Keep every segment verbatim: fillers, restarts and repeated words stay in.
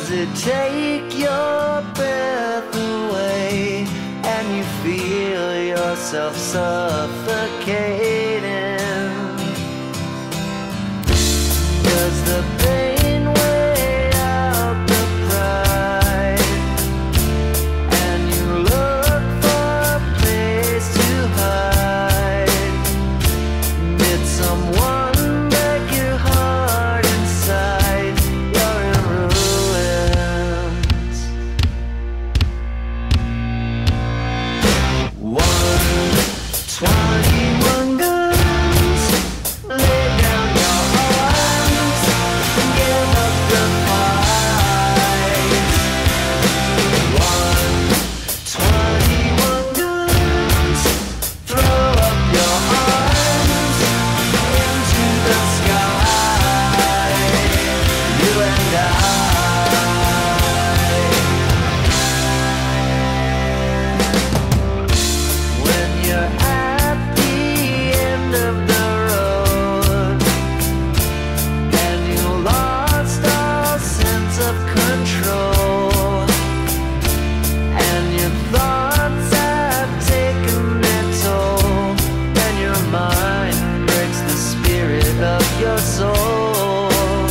Does it take your breath away and you feel yourself suffocating? Does the pain weigh out the pride and you look for a place to hide? Did someone break your heart inside? You're in ruins. One twenty-one guns, lay down your arms and give up the fight. One twenty-one guns, throw up your arms into the sky. You and I. When you're at the end of the road and you lost all sense of control and your thoughts have taken their toll and your mind breaks the spirit of your soul,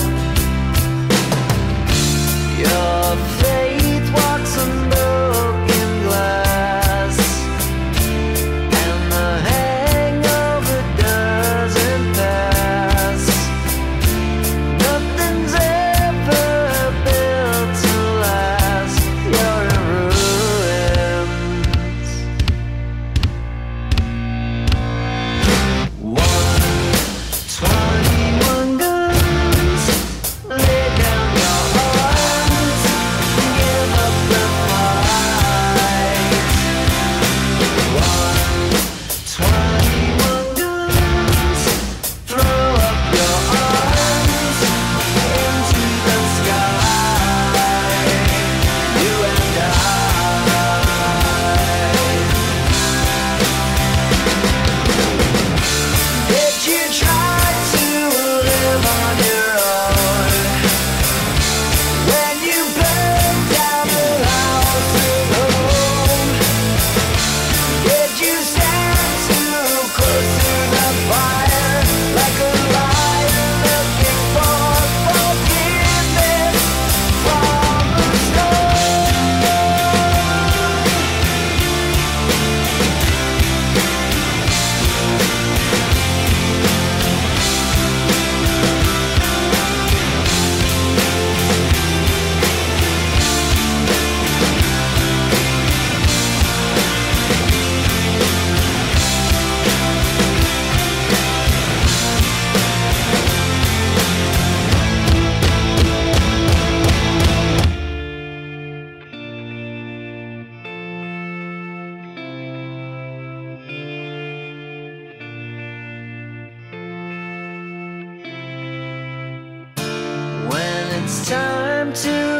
your faith walks on broken glass and the hangover doesn't pass. Nothing's ever built to last. You're in ruins. One twenty-one guns, lay down your arms and give up the fight. One twenty-one guns, throw up your arms into the sky. You and I. Did you try to live on your own when you burned down the house of home? Did you stand too close to the fire like a lion looking for forgiveness from the storm? When it's time to